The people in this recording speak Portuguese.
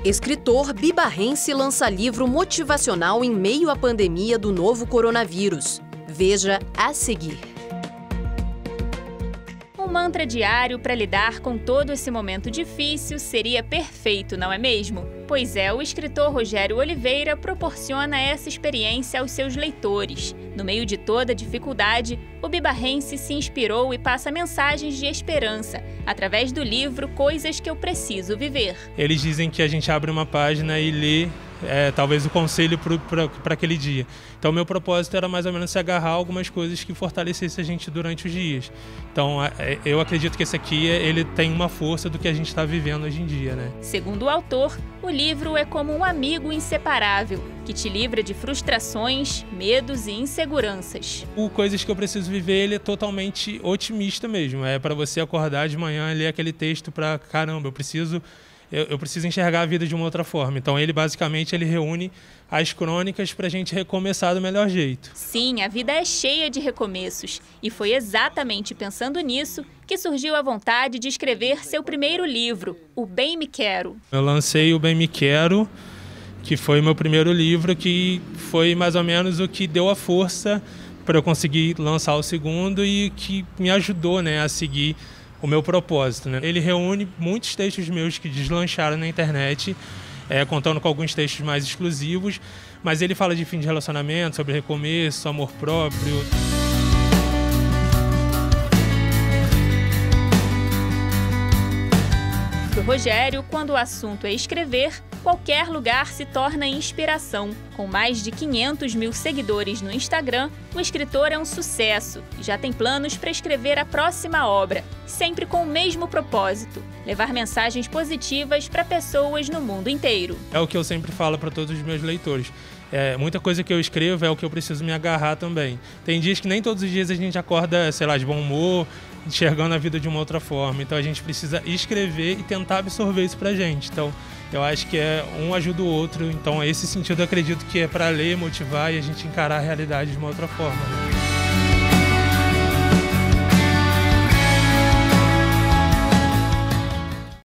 Escritor bibarrense lança livro motivacional em meio à pandemia do novo coronavírus. Veja a seguir. Um mantra diário para lidar com todo esse momento difícil seria perfeito, não é mesmo? Pois é, o escritor Rogério Oliveira proporciona essa experiência aos seus leitores. No meio de toda dificuldade, o bibarrense se inspirou e passa mensagens de esperança, através do livro Coisas que eu Preciso Viver. Eles dizem que a gente abre uma página e lê talvez o conselho para aquele dia. Então, meu propósito era mais ou menos se agarrar a algumas coisas que fortalecessem a gente durante os dias. Então, eu acredito que esse aqui ele tem uma força do que a gente está vivendo hoje em dia, né? Segundo o autor, o livro é como um amigo inseparável, que te livra de frustrações, medos e inseguranças. O Coisas que eu Preciso Viver, ele é totalmente otimista mesmo. É para você acordar de manhã e ler aquele texto para, caramba, eu preciso enxergar a vida de uma outra forma. Então, ele basicamente reúne as crônicas para a gente recomeçar do melhor jeito. Sim, a vida é cheia de recomeços. E foi exatamente pensando nisso que surgiu a vontade de escrever seu primeiro livro, O Bem Me Quero. Eu lancei O Bem Me Quero, que foi meu primeiro livro, que foi mais ou menos o que deu a força para eu conseguir lançar o segundo e que me ajudou, né, a seguir o meu propósito, né? Ele reúne muitos textos meus que deslancharam na internet, contando com alguns textos mais exclusivos, mas ele fala de fim de relacionamento, sobre recomeço, amor próprio. Para o Rogério, quando o assunto é escrever, qualquer lugar se torna inspiração. Com mais de 500 mil seguidores no Instagram, o escritor é um sucesso e já tem planos para escrever a próxima obra, sempre com o mesmo propósito: levar mensagens positivas para pessoas no mundo inteiro. É o que eu sempre falo para todos os meus leitores. Muita coisa que eu escrevo é o que eu preciso me agarrar também. Tem dias que nem todos os dias a gente acorda, sei lá, de bom humor, enxergando a vida de uma outra forma. Então a gente precisa escrever e tentar absorver isso pra gente. Então eu acho que um ajuda o outro. Então esse sentido eu acredito que é para ler, motivar e a gente encarar a realidade de uma outra forma.